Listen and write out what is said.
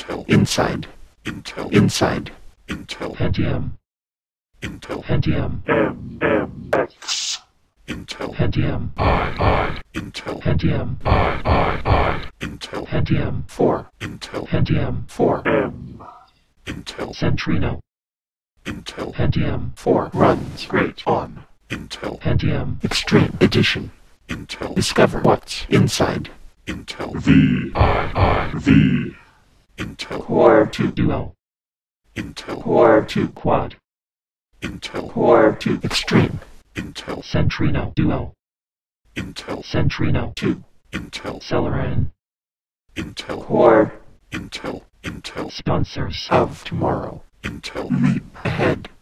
Intel. inside, Intel. inside, Intel. Pentium, Intel. Pentium, MMX. Intel. Pentium, I. Intel. Pentium, I. Intel. Pentium 4, Intel. Pentium 4, M. Intel. Centrino, Intel. Pentium 4 runs great on Intel. Pentium Extreme Edition. Intel. Discover what's inside. Intel. V. Intel. Core 2 Duo, Intel. Core 2 Quad, Intel. Core 2 Extreme, Intel. Centrino Duo, Intel. Centrino 2, Intel. Celeron, Intel. Core Intel. Intel. sponsors of tomorrow. Intel. Leap ahead.